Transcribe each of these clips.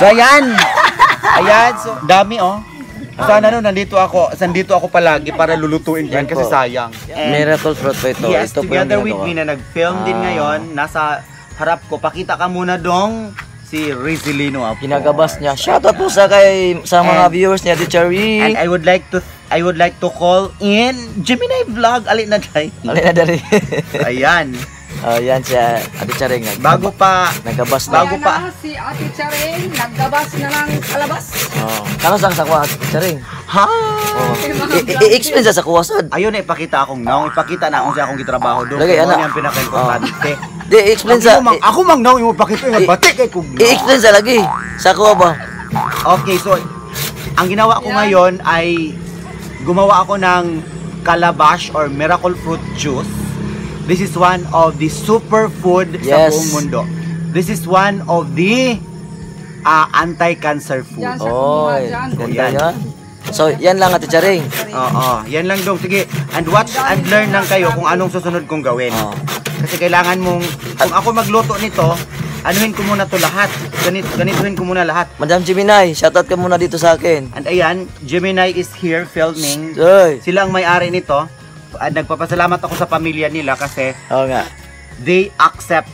So ayan. Ayan, so dami oh. Sana nandito ako palagi para lulutuin ko yan kasi sayang. Miracle fruit po ito. Yes, ito together with me na nag-film din ngayon, nasa harap ko. Pakita ka muna dong si Rizalino Apor. Ginagabas niya. Shoutout po sa mga viewers niya, Teacher Rick. And I would like to call in Gemini Vlog. Alin na day. Alin na dari. Ayan. Yan siya, Ate Charing. Bago pa. Nagabas na. Bago pa. Si Ate Charing, naggabas na ng kalabas. Kano sang sakwa, Ate Charing? Ha? I-explain sa sakwa, sad. Ayun na, ipakita akong naong. Ipakita na akong siya akong gitrabaho doon. Lagay, ano yung pinaka-importante. Di, i-explain sa... Ako mang naong yung pakita yung batik kay kung I-explain sa lagi. Sakwa ba? Okay, so, ang ginawa ko ngayon ay gumawa ako ng calabash or miracle fruit juice. This is one of the superfood sa buong mundo. This is one of the anti-cancer food. Yan. So, yan lang, Ate Charing. Oo, yan lang dong. Sige, and watch and learn lang kayo kung anong susunod kong gawin. Kasi kailangan mong, kung ako magluto nito, anuhin ko muna to lahat. Ganituhin ko muna lahat. Madam Gemini, shoutout ka muna dito sa akin. And ayan, Gemini is here filming. Sila ang may-ari nito. At nagpapasalamat ako sa pamilya nila kasi they accept.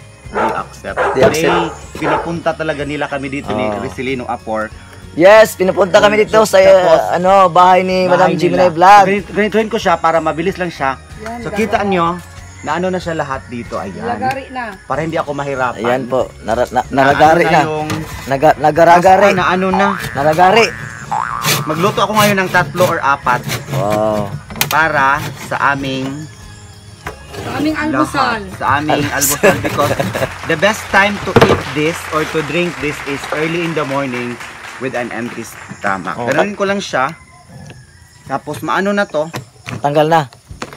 Pinapunta talaga nila kami dito ni Rizalino Apor. Yes, pinapunta kami dito sa bahay ni Madam Gemini Vlog. Ganituhin ko siya para mabilis lang siya. So kita nyo na ano na siya lahat dito. Ayan. Nagari na. Para hindi ako mahirapan. Ayan po, naragari na. Nagaragari. Na ano na. Naragari. Magluto ako ngayon ng 3 or 4. Wow. Para sa aming almusal. Sa aming almusal because the best time to eat this or to drink this is early in the morning with an empty stomach. Ganoon ko lang siya. Tapos maano na to? Tanggal na.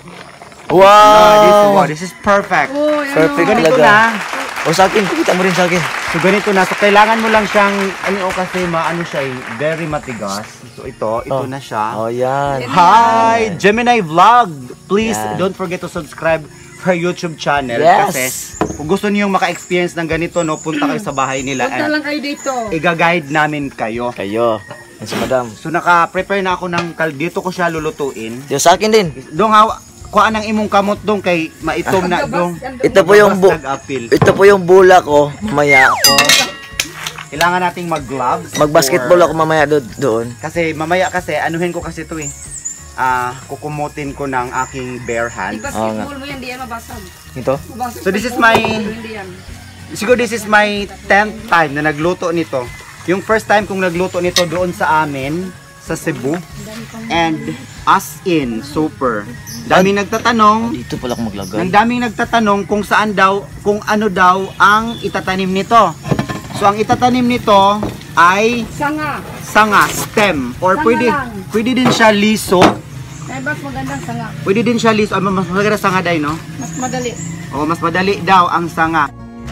Wow! This is perfect. Perfect ganito talaga. Na. Sa akin, pakita mo rin sa akin. So ganito na. So kailangan mo lang siyang kasi maano siya very matigas. So ito na siya. Yan. Hi, Gemini Vlog. Please don't forget to subscribe her YouTube channel kasi kung gusto niyo maka-experience ng ganito punta kayo sa bahay nila. Punta lang kayo dito. Iga-guide namin kayo. Yan si Madam. So naka-prepare na ako ng dito ko siya lulutuin. Yung sa akin din. Dong kuha ng imong kamot dong kay maitom na dong. Ito po yung bula ko mamaya. Kailangan nating mag-gloves. Mag-basketball ako mamaya doon. Kasi mamaya anuhin ko kasi ito kukumutin ko ng aking bare hand. I-basketball mo yan, di yan mabasag. Ito? So this is my 10th time na nagluto nito. Yung first time kong nagluto nito doon sa amin sa Cebu. And as in, super. Daming nagtatanong. Dito pala ako maglagay. Daming nagtatanong kung ano daw ang itatanim nito. So ang itatanim nito ay sanga, stem, or pwede din siya liso. Ay, mas magandang sanga. Pwede din siya liso, mas maganda sanga day, no? Mas madali. Mas madali daw ang sanga.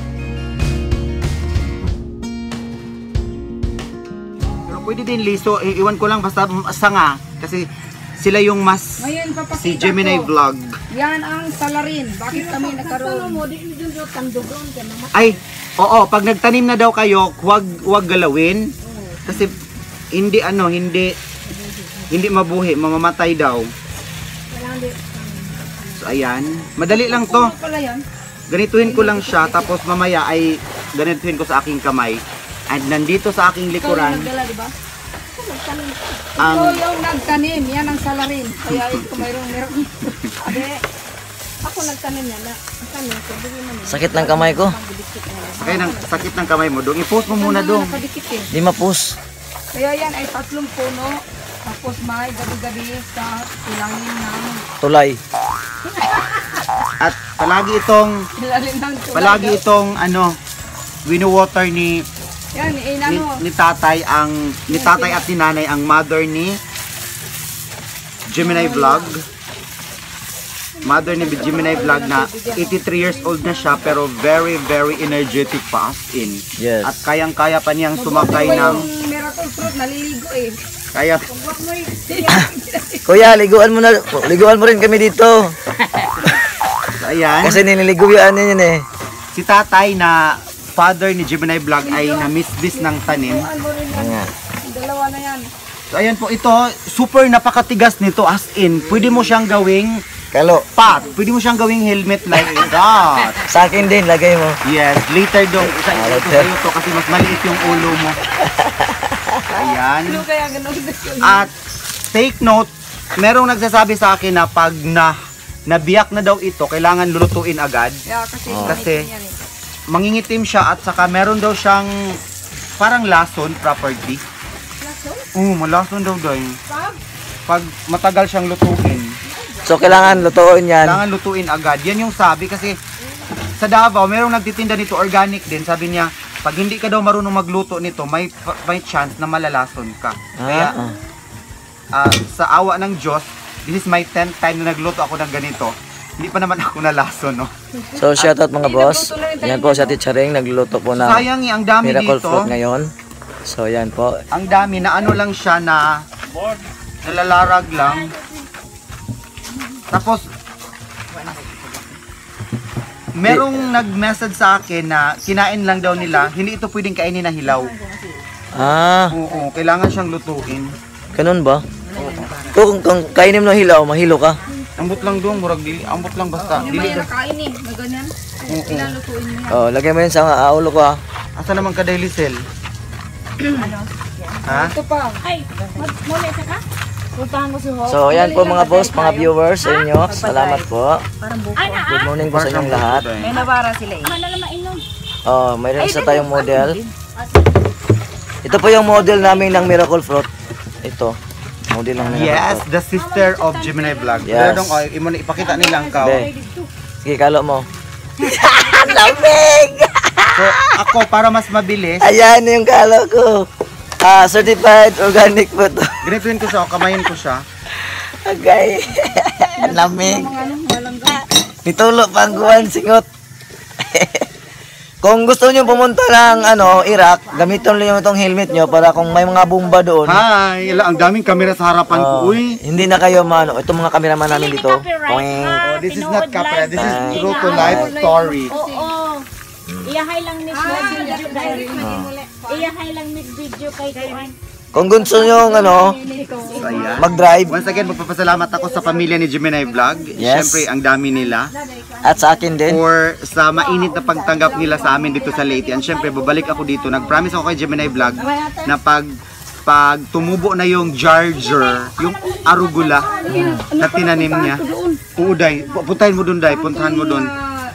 Pero pwede din liso, iwan ko lang basta sanga kasi sila yung mas ngayon, si Gemini Vlog. Yan ang salarin. Bakit kami nagkaroon? Ay, pag nagtanim na daw kayo, huwag galawin. Kasi hindi mabuhi, mamamatay daw. So ayan, madali lang to. Ganituhin ko lang siya, tapos mamaya ay ganituhin ko sa aking kamay. And nandito sa aking likuran. Ito yung nagtanim, yan ang salarin. Kaya ito mayroong ako nagtanim yan. Sakit ng kamay ko. Sakit ng kamay mo. Dong, i-post mo muna dong. Di ma-post. Kaya yan ay 3 puno. Tapos may gabi-gabi sa ilangin ng tulay. At palagi itong wino-water ni tatay at ni nanay ang mother ni Gemini Vlog. Mother ni Gemini Vlog na 83 years old na siya pero very very energetic pa as in. Yes. At kayang-kaya pa niyang sumakay ng miracle fruit, naliligo kaya. Kuya, liguan mo rin kami dito. Ayan. Kasi nililiguan niya yun Si tatay na father ni Gemini Vlog ay namisbis ng tanim. Ano mo rin yan. Ayan. Dalawa na yan. So ayan po, ito, super napakatigas nito as in, pwede mo siyang gawing Kalo. pot, pwede mo siyang gawing helmet like that. Sa akin din, lagay mo. Yes, later dong, isa ito later. sa'yo to kasi mas maliit yung ulo mo. Ayan. Ano kaya ganun? At take note, merong nagsasabi sa akin na pag nabiyak na daw ito, kailangan lulutuin agad. Yeah, kasi Kasi yan eh. mangingitim siya at saka meron daw siyang parang lason property. Malason daw dahil. Pag matagal siyang lutuin, So, kailangan lutuin yan. kailangan lutuin agad. Yan yung sabi kasi sa Davao, merong nagtitinda nito organic din. Sabi niya, pag hindi ka daw marunong magluto nito, may chance na malalason ka. Kaya sa awa ng Diyos, this is my 10th time na nagluto ako ng ganito. Hindi pa naman ako nalason, no? So, shoutout mga boss. Yan po si Ate Charing, nagluluto po ng Sayang ang dami miracle dito. fruit ngayon. So, yan po. Ang dami na ano lang siya na nalalarag lang. Tapos merong nag-message sa akin na kinain lang daw nila, hindi ito pwedeng kainin na hilaw. Ah, Oo, kailangan siyang lutuin. ganun ba? Kung kainin mo ng hilaw, mahilo ka. Ambot lang doon, murag dili, ambot lang basta. Yung Dili. may nakain eh, na ganyan. Kailangan lutuin mo yan. Oh, lagay mo yun sa ulo ko ah. Asa naman ka daily cell? Ha? Ito pa. Muli ka ka? Puntahan ko si Ho. So, yan po mga boss, mga viewers sa inyo. Salamat po. Ay, na Good morning po sa inyong lahat. May nabara sila eh. Ano naman inom? Oh, mayroon isa tayong model. Ito po yung model namin ng miracle fruit. Ito. Model ng miracle Yes, fruit. the sister of Gemini Vlog. Yes. Pero dong, imo na ipakita nilang kao. Be. Sige, kalo mo. Lamig! So, ako para mas mabilis, Ayan yung kalo ko. Certified organic po to. ganituin ko siya, o kamayin ko siya. Okay. Lamig. Nitulo pang kuwan singot. Kung gusto niyo pumunta ng Iraq, gamitin niyo itong helmet niyo para kung may mga bomba doon. Hi! Ang daming kamera sa harapan ko. Uy! Hindi na kayo itong mga cameraman namin dito. Poing. Oh, this is not copyright. This is Ah. true to life story. Oo. Iyahay lang ni video kay. Iyahay lang ni video kay Kuan. Kung gusto niyo So, ayan. mag-drive Once again, magpapasalamat ako sa pamilya ni Gemini Vlog. Yes. Siyempre, ang dami nila. at sa akin din. Or sa mainit na pagtanggap nila sa amin dito sa Leyte. And syempre, babalik ako dito. Nag-promise ako kay Gemini Vlog na pag tumubo na yung jarger, yung arugula na tinanim niya. Oo, Day. Puntahan mo dun, Day. Puntahan mo dun.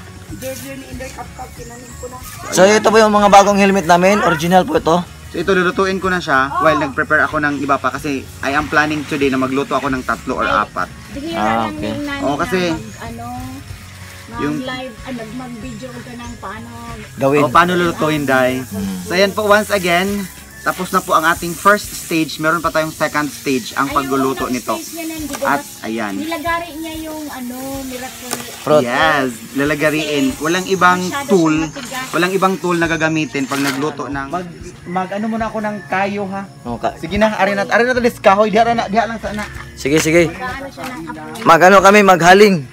So ito po yung mga bagong helmet namin, original po ito. So ito, lulutuin ko na siya while nag-prepare ako ng iba pa kasi I am planning today na magluto ako ng 3 or 4. Okay. Oo, kasi yung mag-live, mag-video ka ng paano. Gawin. o paano lulutuin, Day. So ayan po, once again, tapos na po ang ating first stage. Meron pa tayong second stage, ang pagluluto nito. At ayan. Nilagari niya yung miracle. Fruit. Yes, lalagariin. Walang ibang tool na gagamitin pag nagluto ng ano muna ako ng kayo, ha. Okay. Sige na, ari na to kahoy, diha lang sana. Sige, sige. Ano siya ng apoy. Magano kami maghaling.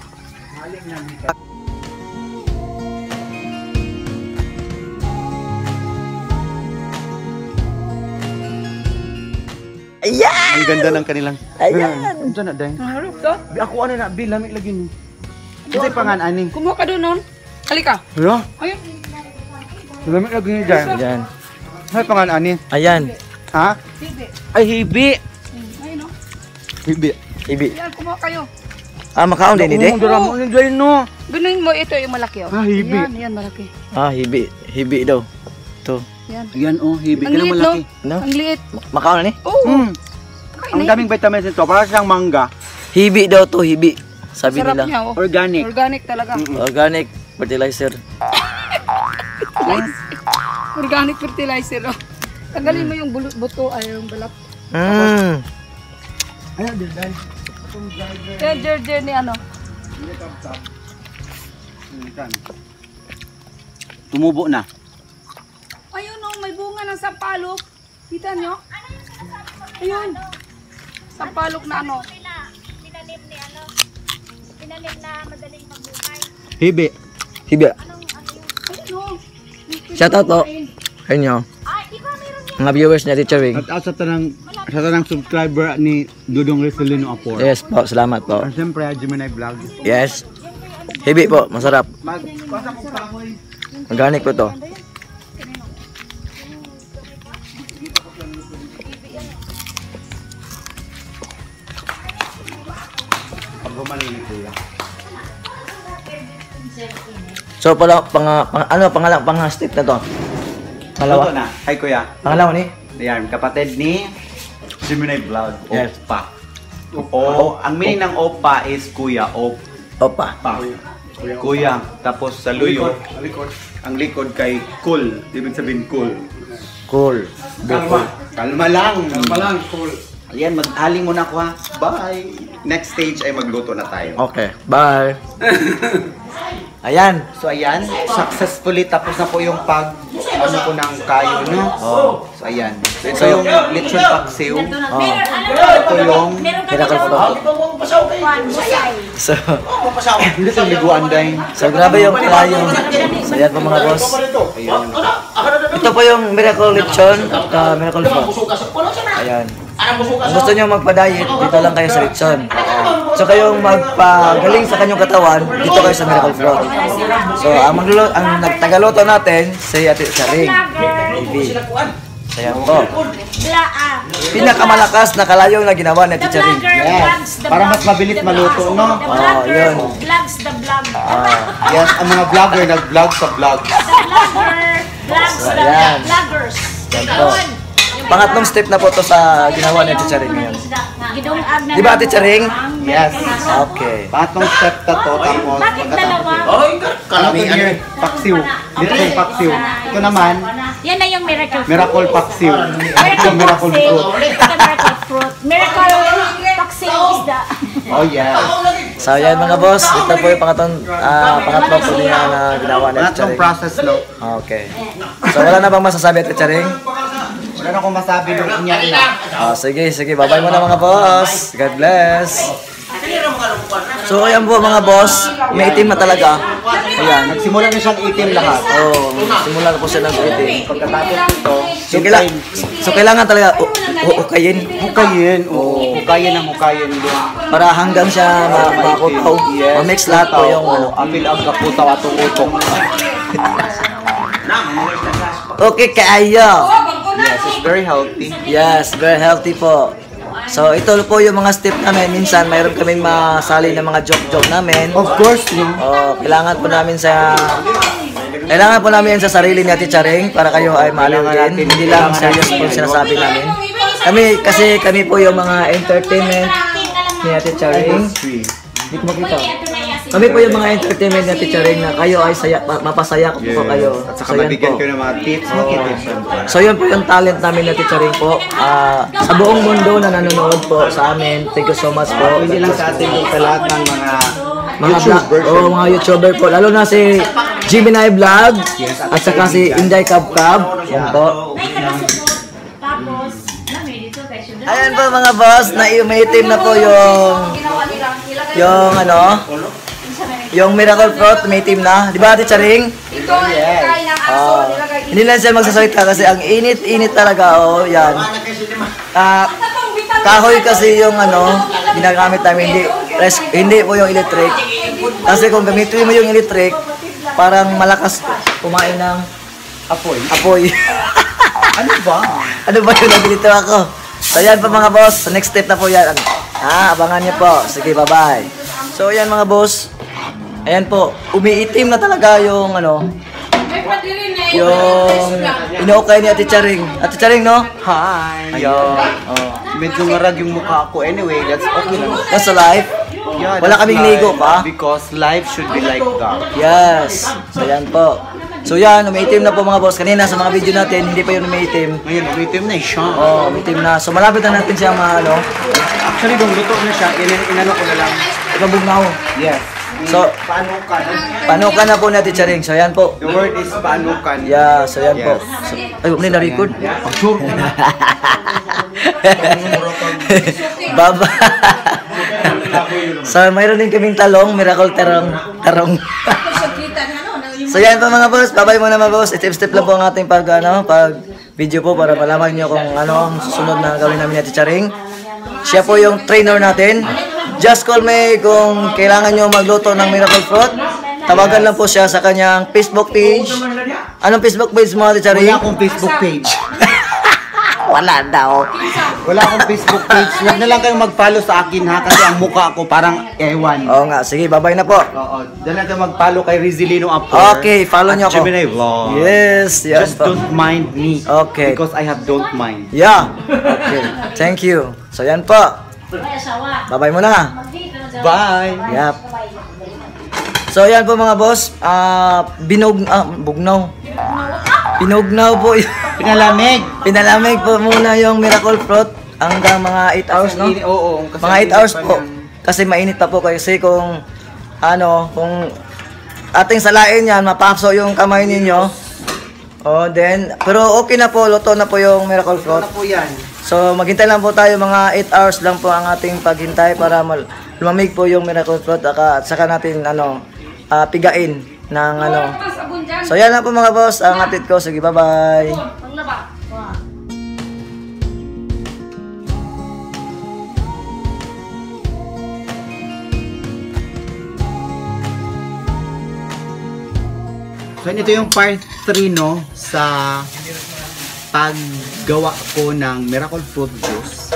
Ayan! Ang ganda ng kanilang. Ayan! Diyan na, Day. Harap to. Ako ano na, Bill, lamig lagi ni. Kasi pangan ani. Kumuha ka doon, non. Halika. Hello? Ayun. Lamig lagi ni Day. Ayan. Hay pangan ani. Ayan. Ha? Bibi. Ay hibi. Ayun, no. Hibi. Ibi. Yan, kumuha kayo. Makaon din hindi? Dara mo ni Day no. Binuin mo ito yung malaki, oh. Ah, hibi. Yan, malaki. Hibi. Hibi daw. Ito. Yan. Yan oh, hibi Ang liit, no? No? Ang liit. Makaon ni? Oo. Ang daming vitamins nito, para siyang mangga. Hibi daw to, hibi. Sabi Sarap nila. niya, oh. Organic. Organic talaga. Organic fertilizer. Organic fertilizer, oh. Tanggalin mo yung buto, ay yung balat. Ayun, Day. Yan, Jer ni ano. Tumubo na. Ayun, oh, may bunga ng sampalok. Kita nyo? Ayun. Sampalok na ano. Pinalim na madaling magbukay. Hibi. Hibi. Ayun, oh. Shoutout po. Kanyo. Mga viewers niya, Teacher Wing. At sa tanang subscriber ni Dudong Rizalino Apor. Yes po, salamat po. At siyempre, Gemini Vlog. Yes. Hibi po, masarap. Magpasa ko pa ako Organic po to. Pag gumaling kuya. So, pang step na to? Pangalawa? Luto na. Hi kuya. Pangalawa ni? Ayan, kapatid ni Gemini Vlog. Yes. Opa. Ang meaning ng opa is kuya. Opa. Kuya. Tapos sa luyo, ang likod kay cool. Ibig sabihin cool. Cool. Kalma lang. Cool. Ayan, mag-aling muna ako ha. Bye. Next stage ay magluto na tayo. Okay, bye. Ayan. So ayan, successfully tapos na po yung ano po ng kayo, no? Oh. So ayan. So, ito yung lechon paksiw. Oh. Ito yung Miracle Fruit. So, hindi ito liguan dahil. so grabe yung kayo. So, ayan po mga boss. Ayun. Ito po yung Miracle Lechon at Miracle Fruit. Ayan. Kung gusto nyo magpa-diet, dito lang kayo sa Lechon. So kayong magpagaling sa kanyang katawan, dito kayo sa Miracle Fruit. So ang nagtagaluto natin, si Ate Charing. Baby. So yan po. Pinakamalakas na kalayong na ginawa ni Ate Charing. Yes. Para mas mabilis maluto, no? Oh, yun. Vlogs the vlog. Yes, ang mga vlogger nag-vlog sa vlog. Vlogs So, the ayan. vloggers. Yan po. Pangatlong step na po to sa ginawa ni Ate Charing ngayon. Gidungag na. Di ba Ate Charing? Yes. Okay. Pangatlong step na to, tapos Bakit dalawa? kami ano, paksiw. Lechon paksiw. Ito naman, Yan na yung miracle fruit. miracle paksiw. Ito Miracle miracle paksiw. fruit. Ito miracle fruit. Miracle paksiw is the... Oh yes. So yan mga boss, ito po yung pangatlo po niya na ginawa ni Ate Pangatlong Charing. process, no? Okay. So wala na bang masasabi Ate Charing? Wala na akong masabi nung inya na. Sige, bye-bye muna mga boss. God bless. So ayan po mga boss, may itim na talaga. Ayan, nagsimula na siyang itim lahat. Oh, simula na po siya ng itim. Pagkatapos ito, So kailangan talaga hukayin hukayin. Oo, hukayin ang hukayin doon. para hanggang siya makutaw. Ma-mix lahat po yung ano. Apil ang kaputaw at utok. Okay kayo. Yes, it's very healthy. Yes, very healthy po. So ito po yung mga step namin. Minsan mayroon kaming masali ng mga joke namin. Of course, no? Kailangan po namin sa sarili ni Ate Charing para kayo ay maalaw din. Hindi lang serious po yung sinasabi namin. Kami po yung mga entertainment ni Ate Charing. Hindi ko makita. Kami po yung mga entertainment ni Ate Charing na kayo ay mapasaya ko po kayo. At So saka yan mabigyan po. ko ng mga tips, tips. So yun po yung talent namin ni Ate Charing po. Sa buong mundo na nanonood po sa amin. Thank you so much po. Hindi lang sa atin yung sa lahat ng mga YouTuber. Mga YouTuber po. Lalo na si Gemini Vlog at saka si Inday Cab. Yan po. Ayan po mga boss, may itim na po yung Miracle Fruit, may itim na. Di ba Ate Charing? Ito, nilagay ng aso, nilagay Hindi lang siya magsasalita kasi ang init-init talaga. Oh, yan. Kahoy kasi yung ginagamit namin, hindi po yung electric. Kasi kung gamitin mo yung electric, parang malakas kumain ng apoy. Ano ba? Ano ba yung nabilito ako? So yan po mga boss, sa next step na po yan. Abangan niyo po. Sige, bye-bye. So yan mga boss, ayan po, umiitim na talaga yung inuukay ni Ate Charing. Ate Charing, no? Hi! Medyo ngarag yung mukha ako. Anyway, that's okay lang. That's a life. Yeah, Wala that's kaming life. ligo pa. Because life should be like that. Yes. So yan po. So yan, umiitim na po mga boss. Kanina sa mga video natin, hindi pa yun umiitim. Ngayon, umitim na siya. Umiitim na. So malapit na natin siya Actually, kung luto na siya, inano ko na lang. ikabugnaw. Yes. So, Panukan. panukan na po natin Charing. So yan po. The word is panukan. Yeah, so yan po. So, ay, huwag na na-record. Sure. Baba. So, mayroon din kaming talong, miracle tarong. So yan po mga boss, babay muna mga boss. Step-step lang po ang ating pag video po para malaman nyo kung ano ang susunod na gawin namin ni Ate Charing. Siya po yung trainer natin. Just call me kung kailangan nyo magluto ng miracle fruit. Tawagan lang po siya sa kanyang Facebook page. Anong Facebook page mo, Ate Charing? Wala akong Facebook page. Wala daw. Wala akong Facebook page. Huwag na lang kayong mag-follow sa akin ha, kasi ang mukha ko parang ewan. Oo nga, sige, babay na po. Oo, dyan lang kayo mag-follow kay Rizilino Apor. Okay, follow nyo ako. Gemini Vlog. Yes, yes Just po. don't mind me. Okay. Because I have don't mind. Yeah. Okay. Thank you. So yan po. Babay muna. Bye! Yep. So yan po mga boss. Bugnaw. Pinugnaw po. Pinalamig! Pinalamig po muna yung miracle fruit hanggang mga 8 hours, no? Oo. Kasi Mga 8 hours po. Kasi mainit pa po kasi kung kung ating salain yan, mapapso yung kamay ninyo. Then, pero okay na po, luto na po yung miracle fruit. Ano po yan? So, maghintay lang po tayo, mga 8 hours lang po ang ating paghintay para lumamig po yung miracle fruit at saka natin pigain ng Sabon dyan. So, yan na po mga boss, ang atid ko. Sige, bye-bye. Panglaba. So, ito yung part 3, no, sa paggawa ko ng miracle fruit juice.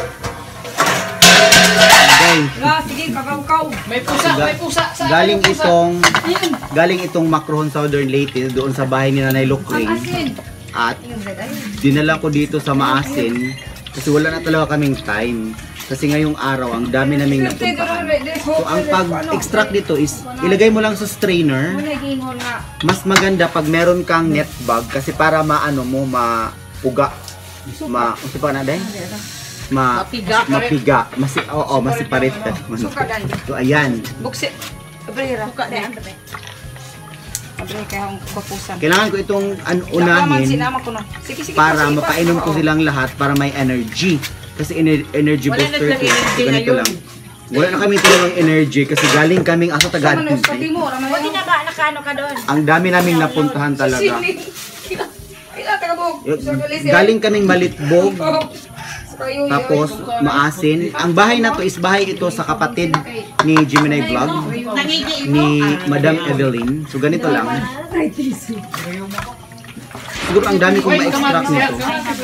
Okay. Sige, kakaukaw. May pusa. Galing itong Macrohon Southern Leyte doon sa bahay ni Nanay Lucring. Asin. At dinala ko dito sa Maasin kasi wala na talaga kaming time. Kasi ngayong araw, ang dami naming napuntahan. So, ang pag-extract dito is, ilagay mo lang sa strainer. Mas maganda pag meron kang net bag kasi para mapuga. Kasi pa na din? Mapiga. Masiparit. So, ayan. Buksi. Abrera. Buka na yan. Abrera kaya ang papusan. Kailangan ko itong unahin Sige, para mapainom ko silang lahat para may energy. Kasi energy booster ko. Ganito lang. Wala na kami talagang energy kasi galing kaming aso taga Buti na ba nakano ka doon? Ang dami naming napuntahan talaga. Galing kaming Malitbog, tapos Maasin. Ang bahay na to is bahay ito sa kapatid ni Gemini Vlog, ni Madam Evelyn. So ganito lang. Siguro ang dami kong ma-extract nito.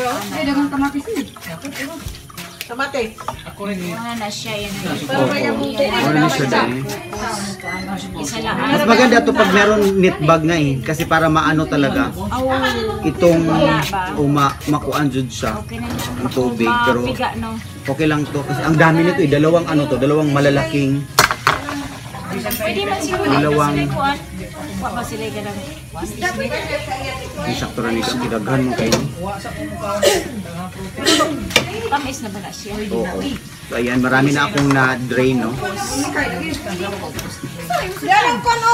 Mga na siya yan. Ano na siya dahil. Isa lang. Mas maganda to pag meron net bag nga eh. Kasi para maano talaga. Itong makuan jud siya. Ang tubig. Pero Piga, no? okay lang to. Kasi ang dami nito eh. Dalawang malalaking. Pwede man siguro. Dalawang. Wa ba sila ganang? Yung sakto na nito. Kidaghan mo kayo. Tamis na ba na siya? Oo. So ayan. Marami na akong na-drain no. Darang ko no.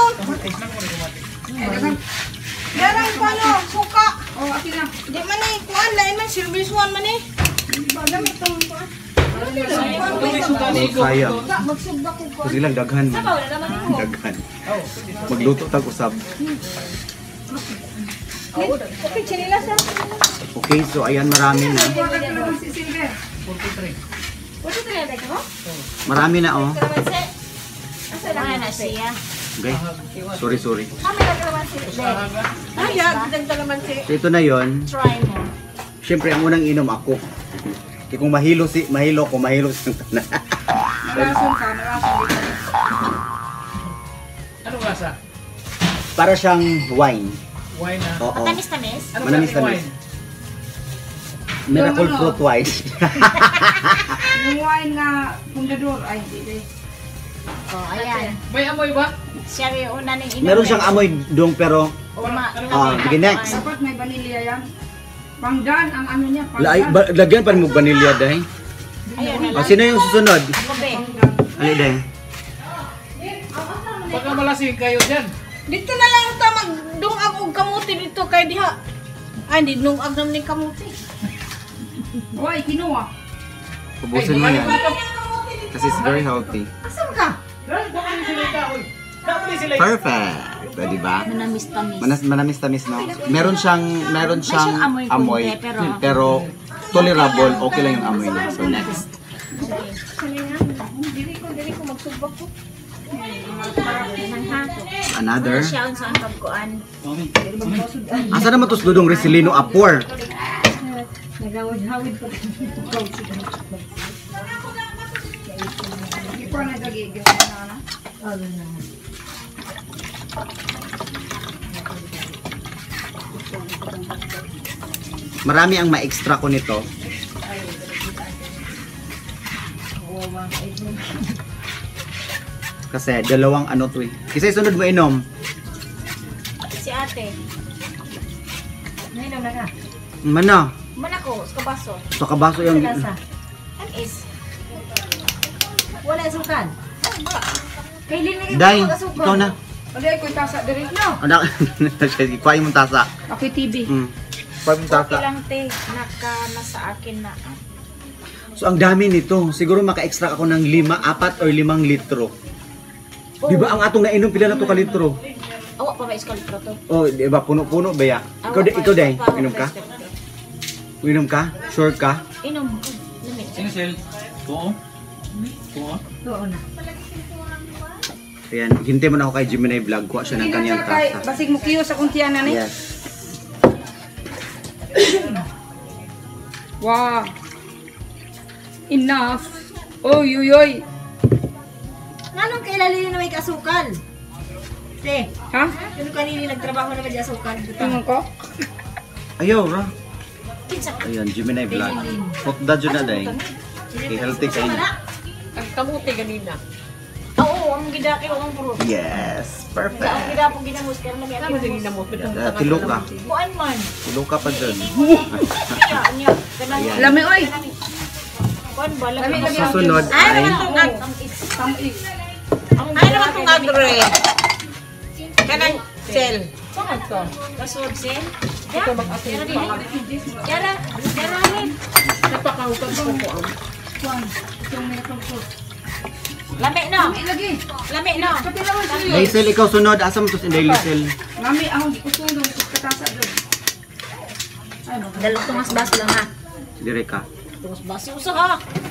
Darang ko no. Suka. Akin na. Di man eh, kuan lain man service one man eh. Damit tong kuan. Sayang. Magsugba ko ko. Kasi lang daghan. Daghan. Magluto tag-usab. Okay, chinilas ah. Okay. So ayan. Marami na. Si Silver. Marami na oh. Mga na siya. Okay. Sorry. Ay, dagdag naman si. So ito na yon. Try mo. Siyempre, ang unang inom ako. Kaya kung mahilo si tanan. Marason ka, marason dito. Anong lasa? Para siyang wine. Wine na. Oo. Tamis-tamis. Manamis-tamis. Miracle fruit wine. Yung wine na pundador. Ay, hindi. Oh, ayan. May amoy ba? Siya yung una ning inom. Meron siyang amoy dong pero sige next. Dapat may vanilya yan. Pangdan ang ano niya. Lagyan pa mo vanilya dahil. Ayun na lang. Sino yung susunod? Kobe. Ali dahil. Baka malasing kayo dyan. Dito na lang ta magdungag og kamuti dito kay diha. Ay, di dungag naman ning kamuti. Uy, kinuha. Ubusin mo yan. Kasi it's very healthy. Asan ka? Baka yung sinita, uy. Perfect. O, di ba? Manamis-tamis. Manamis-tamis, no? Meron siyang siyang amoy konti, pero tolerable. Okay lang yung amoy niya. So, next. Another. Siya sa ang pagkuan. Asa naman tos dudong Resilino Apor? Marami ang ma-extra ko nito. Kasi dalawang ano to eh. Kasi sunod mo inom. Si ate. Nainom na ka. Mana? Manako, sa kabaso. Sa kabaso yung... An is. Wala sukan. Kailin na Day, ikaw na. Aday ko tasa diri no. Anak, ikuha yung tasa. Ako TV. Ikuha yung tasa. Okay lang te, na sa akin na. So ang dami nito. Siguro maka-extract ako ng 4 or 5 litro. Di ba ang atong nainom pila na to ka litro? Awa pa ba iskal pro to? Oh, di ba puno-puno ba ya? Ikaw day, inom ka? Inom ka? Sure ka? Inom. Lamig. Sino sel? Oo. Oo. Ayan, hintay mo na ako kay Gemini Vlog. Kuha siya ng kanyang tasa. Basig mo kiyo sa kuntiyanan ni. Yes. Wow. Enough. Oy, oy, oy. Nanong kailalili na may kasukal? Te, Ha? yung kanili nagtrabaho na may asukal. Tingnan ko. Ayaw, ra. Kinsa ka? Ayan, Gemini Vlog. Pokda dyan na day. I-healthy kayo. Ang kamuti ganina. Oo, ang gidaki ko ang puro. Yes, Ang perfect. gida po ginamos ka na may Ano din ginamot? Tilo ka. Kuan man. Tilo ka pa dyan. Kaya, niya. Kanang Ayan. Lami oy. kuan ba? Lami lami. Susunod Ay, ay... naman itong Tamis. Ay, naman itong agre. Kanang sel. Saan to? Kasod sin? Ito mag-asin pa. Yara, yara rin. Napakahukag ko po. Lami no. Lagi. Lami no. Hazel, ikaw sunod. Asa mo to si Hazel? Mami ang kusundong katasa doon. Dalok tumas bas lang ha. Dire ka. Tumas bas. Usa ka.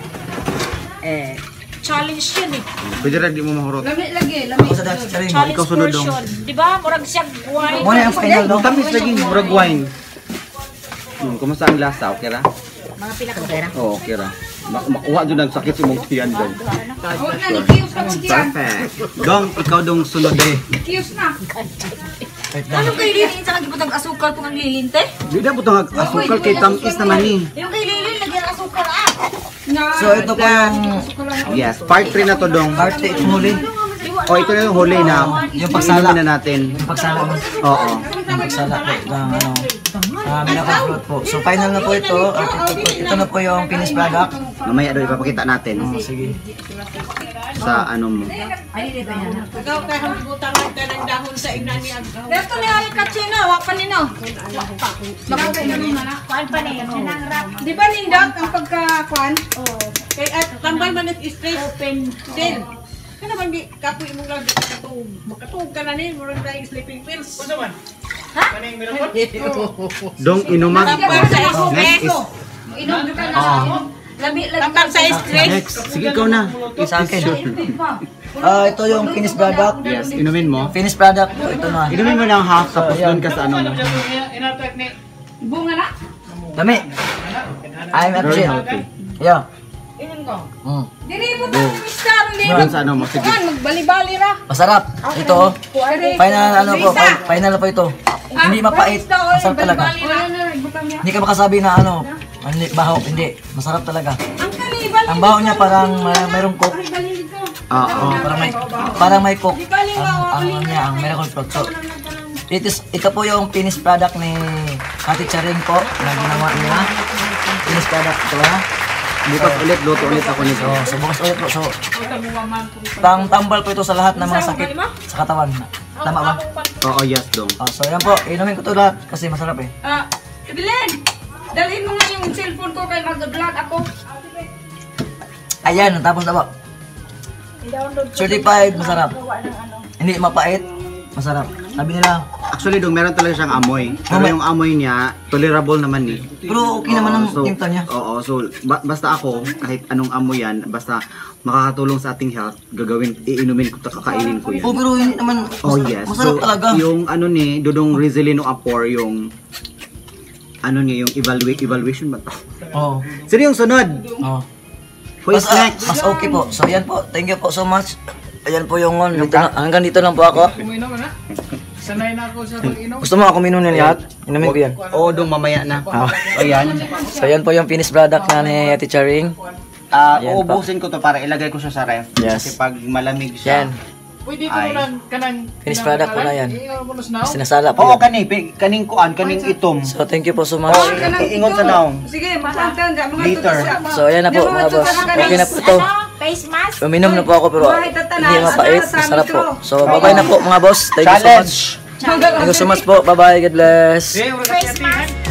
Challenge yan eh. Pwede rin di mo mahurot. Lami lagi, lami. Ako sa dati sa rin. Challenge ikaw sunod dong. portion. Di ba? Murag siya guway. Muna yung final Ang dong. tamis lagi, murag wine. Kumusta ang lasa? Okay ra? Mga pila ka pera. Oo, okay ra. Makuha dyan ang sakit si mong tiyan dong. Oh, na ni kiyos ka kuntiyan. Perfect. Dong, ikaw dong sunod eh. Kiyos na. Ano kay Lilin? Sa nagiputang asukal kung ang Lilin te? Di na butang asukal kay tamis naman ni. Yung kay Lilin, lagyan ng asukal ah. So ito po yung Yes, part 3 na to dong. parte itong huli. O, ito na yung huli na. Yung pagsala. Inumin na natin. Yung pagsala mo. Oo. Yung pagsala po ng ano. Miracle fruit po. So final na po ito. At ito na po yung finished product. Mamaya doon ipapakita natin Sige. sa ano mo. Ikaw kaya kang butangan ka ng dahon sa inani ang Dito ni Ari Kachino, wa pa nino. Kuan pa niya. Sinang rap. Di ba nindot ang pagkakuan? kay at tambal man at straight Open. sel. Kana man di kapoy mo lang katug. Makatug ka na ni murag dai sleeping pills. Unsa man? Dong, inuman. Tambal sa Next is... Inom ka na. Oo. Lami lagi. Tambal sa straight. Next. Sige, ikaw na. Sa akin. Ito yung finished product. Yes, inumin mo. Finished product po. Ito na. Inumin mo ng half tapos doon ka sa ano mo. Bunga na. Dami. I'm at Very gym. healthy. Yeah. Diri mo ta Mr. Doon sa ano mo. Sige. Kuan magbali-bali ra. Masarap. Ito. Final ano po. Final na po ito. Hindi mapait. Masarap talaga. Hindi ka makasabi na ano. Hindi, baho. Hindi. Masarap talaga. Ang kanibal. Ang baho niya parang mayroong coke. Oo. Parang may coke. Ang niya, ang miracle fruit. So, ito po yung finished product ni Ate Charing po na ginawa niya. Finished product ito ha. Bukas ulit, luto ulit ako nito. So bukas ulit po. So, tambal po ito sa lahat ng mga sakit sa katawan. Tama ba? Oo, yes, dong. So yan po, inumin ko ito lahat kasi masarap eh. Evelyn, dalhin mo nga yung cellphone ko kay mag-vlog ako. Ayan, tapos na po. Certified, masarap. hindi mapait, masarap. Sabi nila, Actually, dong meron talaga siyang amoy. Pero yung amoy niya, tolerable naman eh. pero okay naman ang timpla niya. Oo, so basta ako, kahit anong amoy yan, basta makakatulong sa ating health, iinumin ko, kakainin ko yan. Oh, pero hindi naman, Oh yes. masarap So, talaga. yung ano ni Dodong Rizalino Apor, yung ano niya, yung evaluation ba to? Oh. Sino yung sunod? Oh. Who is next? Mas okay po. So yan po. Thank you po so much. Ayan po yung dito na, hanggang dito lang po ako. Kuminom na. Sanay na ako sa pag-inom. Gusto mo ako minom na lahat? Inumin ko yan. Oo, dong mamaya na. Ayan. So yan po yung finished product na ni Ate Charing. Yan Uubusin ko to para ilagay ko siya sa ref. Yes. Kasi pag malamig siya. Yan. Pwede ko Ay. kanang Finished product po na yan. Iinom na. Sinasala po Oo, yan. kaning kuan, kaning itom. So thank you po so much. Iingon sa naong. Sige, matantan dyan. Mga Later. tutos. So ayan na po mga boss. Okay na po to. Face mask? Uminom na po ako pero hindi mapait. Masarap po. So bye bye na po mga boss. Thank you so much. Challenge! Thank you so much po. Bye bye. God bless. Face mask?